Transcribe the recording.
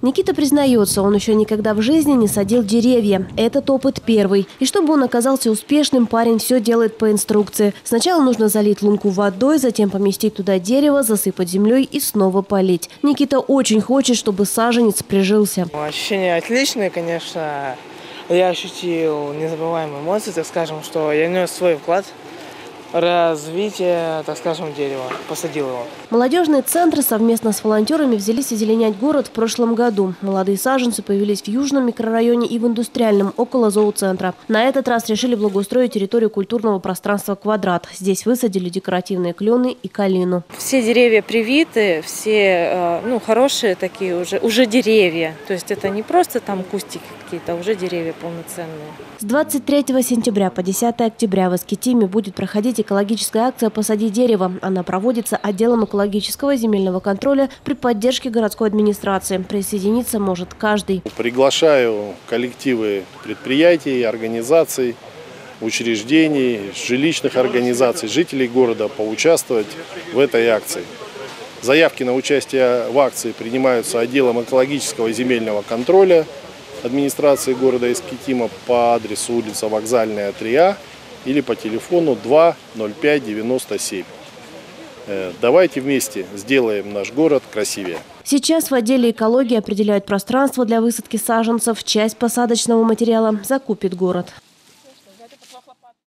Никита признается, он еще никогда в жизни не садил деревья. Этот опыт первый. И чтобы он оказался успешным, парень все делает по инструкции. Сначала нужно залить лунку водой, затем поместить туда дерево, засыпать землей и снова полить. Никита очень хочет, чтобы саженец прижился. Ощущения отличные, конечно. Я ощутил незабываемые эмоции, так скажем, что я внес свой вклад в развитие, так скажем, дерева, посадил его. Молодежные центры совместно с волонтерами взялись озеленять город в прошлом году. Молодые саженцы появились в Южном микрорайоне и в Индустриальном, около зооцентра. На этот раз решили благоустроить территорию культурного пространства «Квадрат». Здесь высадили декоративные клены и калину. Все деревья привиты, все хорошие такие уже деревья. То есть это не просто там кустики какие-то, а уже деревья полноценные. С 23 сентября по 10 октября в Искитиме будет проходить экологическая акция «Посади дерево». Она проводится отделом экологического и земельного контроля при поддержке городской администрации. Присоединиться может каждый. Приглашаю коллективы предприятий, организаций, учреждений, жилищных организаций, жителей города поучаствовать в этой акции. Заявки на участие в акции принимаются отделом экологического и земельного контроля администрации города Искитима по адресу улица Вокзальная, 3А или по телефону 20597. Давайте вместе сделаем наш город красивее. Сейчас в отделе экологии определяют пространство для высадки саженцев. Часть посадочного материала закупит город.